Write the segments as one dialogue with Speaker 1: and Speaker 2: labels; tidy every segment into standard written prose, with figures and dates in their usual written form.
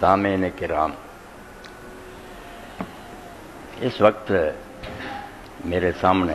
Speaker 1: سامعین کرام، اس وقت میرے سامنے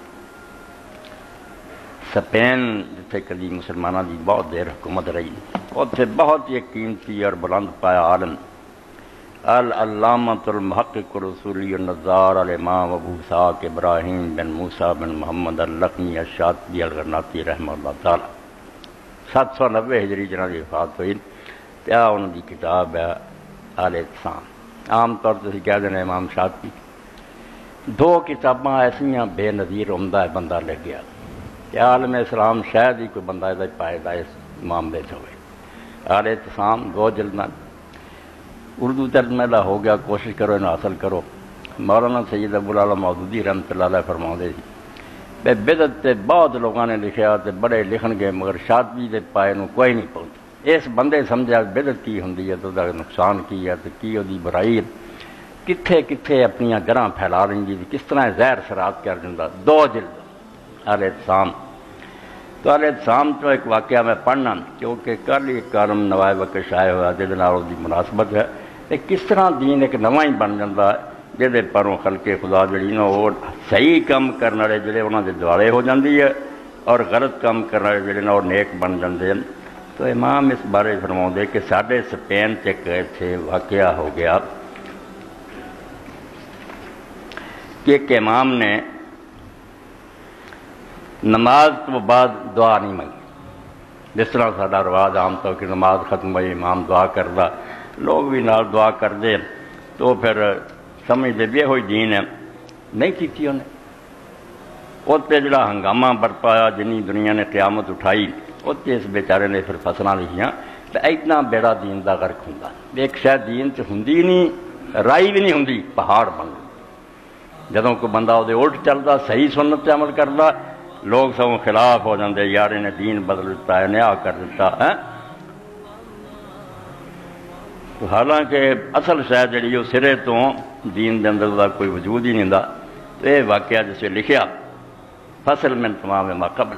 Speaker 1: سپین جتھے کدی مسلمانوں کی بہت دیر حکومت رہی، اتنے بہت ہی قیمتی اور بلند پایا عالم العلامۃ المحقق رسولی النظار الامام ابو اسحاق ابراہیم بن موسیٰ بن محمد اللقمی الشاطبی الغرناطی رحمہ اللہ تعالی 790 ہجری جنہوں کی وفات ہوئی۔ کیا انہوں کی کتاب ہے الاعتصام، عام طور سے کہہ دینا امام شاطبی۔ دو کتاباں ایسیاں بے نظیر عمدہ ہے بندہ لے گیا کہ عالم اسلام شاید ہی کوئی بندہ یہ پائے اس معاملے سے ہوئے۔ الاعتصام 2 جلد میں اردو ترجمہ ہو گیا، کوشش کرو انہیں حاصل کرو۔ مولانا سید ابو العلا مودودی رحمۃ اللہ علیہ فرماؤندے سی بے بدعت تے بہت لوگوں نے لکھیا تے بڑے لکھن گے، مگر شاطبی دے پائے نو کوئی نہیں پہنچا۔ اس بندے سمجھا بدعت کی ہوندی ہے، تو دا نقصان کی ہے، تو کی دی برائی کتھے کتھے اپنی گراں پھیلا رہی جی، کس طرح زہر سرات کر دیندا۔ 2 جلد الاعتصام۔ تو الاعتصام تو ایک واقعہ میں پڑھنا کیونکہ کل ہی کالم نوائے وقت شائع ہوا جہد نال دی مناسبت ہے کہ کس طرح دین ایک نواں ہی بن جاتا ہے جہدے پروں خلق خدا جڑی نا وہ صحیح کام کرنے والے جڑے انہاں دے دوالے ہو جاندی ہے، اور غلط کام کرنے والے جڑے نا وہ نیک بن جاندے ہیں۔ تو امام اس بارے فرماؤندے کہ ساڈے سپین تے ایک واقعہ ہو گیا کہ ایک امام نے نماز تو بعد دعا نہیں منگی، جس طرح ساڈا رواج عام طور کہ نماز ختم ہوئی امام دعا کردا، لوگ بھی نال دعا کردے، تو پھر سمجھدے بھی ہوئی دین ہے، نہیں کیتی انہیں۔ اتنے جڑا ہنگامہ برپایا، جنی دنیا نے قیامت اٹھائی، اتنے اس بیچارے نے پھر فصلاں لکھیاں تو اتنا بیڑا دین دا غرق ہوندا، ایک شاید دین چ ہوندی نہیں، رائی بھی نہیں ہوندی، پہاڑ بن جدوں کوئی بندہ وہ الٹ چلتا، صحیح سنت تے عمل کرتا، لوگ سب خلاف ہو جاندے، یار انہیں دین بدل دیتا ہے، نیا کر دیتا ہے۔ تو حالانکہ اصل شاید جڑی وہ سرے تو دین دے اندر دا کوئی وجود ہی نہیں دا۔ تو یہ واقعہ جسے لکھیا فصل من تمام ما قبلہ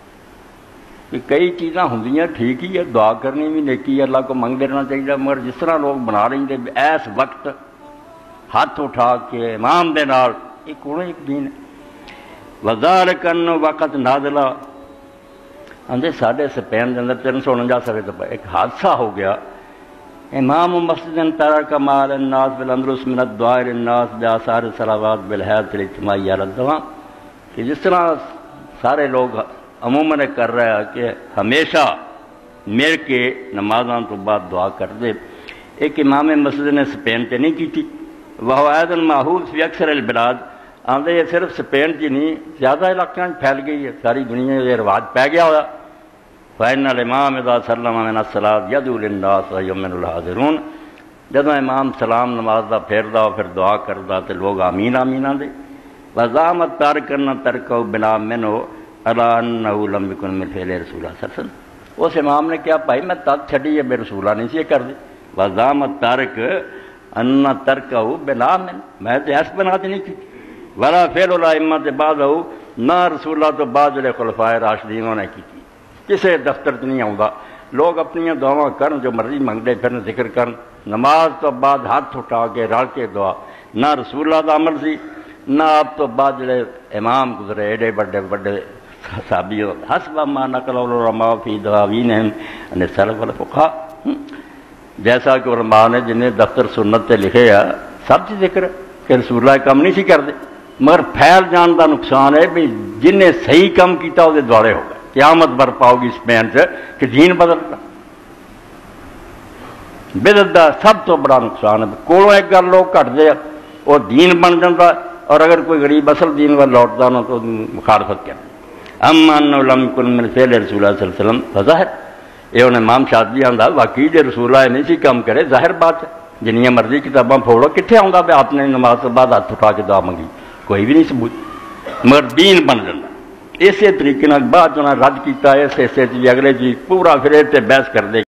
Speaker 1: کہ کئی چیزاں ہوندیاں ٹھیک ہی ہے، دعا کرنی بھی نیکی ہے، اللہ کو منگتے رہنا چاہیے، مگر جس طرح لوگ بنا رہے ہیں ایس وقت ہاتھ اٹھا کے امام دے نال ایک کونے ایک دین ہے۔ وذالک ان وقت نازلہ اندے ساڈے سپین دے اندر 349 سال تو ایک حادثہ ہو گیا، امام مسجد ترک مال الناس بالاندلس من الدعاء الناس بآثار الصلوات بالحیات الاجتماعیہ الدواء، کہ جس طرح سارے لوگ عموماً کر رہا ہے کہ ہمیشہ مل کے نمازاں تو بعد دعا کر دے، ایک امام مسجد نے سپین تے نہیں کی تھی۔ وہ ایضاً ماحول فی اکثر البلاد، آندے یہ صرف سپین کی نہیں زیادہ علاقوں پھیل گئی ہے، ساری دنیا یہ رواج پی گیا ہوا۔ فإن الامام اذا سلم من الصلاۃ يدعو للناس ويؤمن الحاضرون، جدوں امام سلام نماز دا پھیردا پھر دعا کردا تے لوگ آمین آمین آندے۔ وزعمت تارکن ترکہ بنا منہ الا انہ لم یکن من فعل رسول اللہ صلی اللہ علیہ وسلم، اس امام نے کیا بھائی میں تک چھڈی ہے بے رسولہ نہیں سی کر دی۔ وزعمت تارک ان ترکہ بنا من، میں تو ایس بنا تے نہیں کی، ولا فعل الائمہ بعد نہ رسول اللہ تو بعد جڑے خلفائے راشدین نے کی، کسے دفتر تے نہیں آؤں، لوگ اپنی دعاواں کرن جو مرضی منگتے پھر ذکر کرن، نماز تو بعد ہاتھ اٹھا کے رل کے دعا، نہ رسول اللہ دا عمل سی، نہ آپ تو بعد جڑے امام گزرے ایڈے بڑے بڑے صحابی، حسب ما نقل العلماء فی دواوینہم ان السلف والفقہاء، جیسا کہ علماء نے جنہیں دفتر سنت تے لکھے ہے سب چیز ذکر ہے کہ رسول اللہ کام نہیں سی کرتے، مگر پھیل جان دا نقصان ہے بھی جن نے صحیح کام کیتا وہ دوارے ہو گئے، قیامت برپا ہوگی اس پین سے کہ دین بدلتا۔ بدعت دا سب تو بڑا نقصان ہے، کولوں ایک گل لوگ گھٹ دے اور دین بن جاتا، اور اگر کوئی غریب اصل دین وال لوٹتا نہ تو مخالفت کرتا۔ اما انہ لم یکن من فعل رسول اللہ صلی اللہ علیہ وسلم فظاہر، یہ انہیں امام شاطبی آندا واقعی جے رسول اللہ نہیں سی کام کرے، ظاہر بات ہے، جنیاں مرضی کتاباں پھوڑو، کتنے آؤں بھی آپ نے نماز کے بعد ہاتھ اٹھا کے دعا منگی، کوئی بھی نہیں ثبوت، مگر دین بن جاتا۔ اسی طریقے بعد انہیں رد کیتا، اس حصے جی اگلے جی پورا پھر تے بحث کر دے